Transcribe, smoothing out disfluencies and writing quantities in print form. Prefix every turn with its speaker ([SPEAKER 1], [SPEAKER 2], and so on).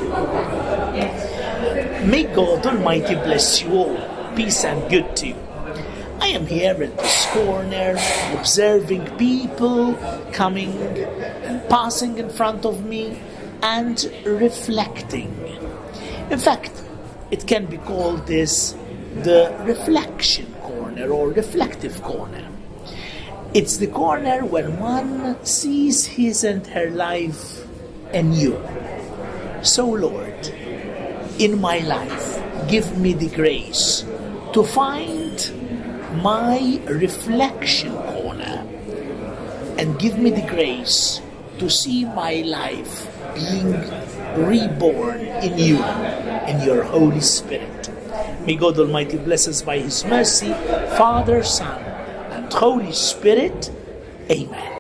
[SPEAKER 1] May God Almighty bless you all. Peace and good to you. I am here at this corner observing people coming and passing in front of me and reflecting. In fact, it can be called this the reflection corner or reflective corner. It's the corner when one sees his and her life anew. So Lord, in my life, give me the grace to find my reflection corner and give me the grace to see my life being reborn in you, in your Holy Spirit. May God Almighty bless us by His mercy, Father, Son, and Holy Spirit. Amen.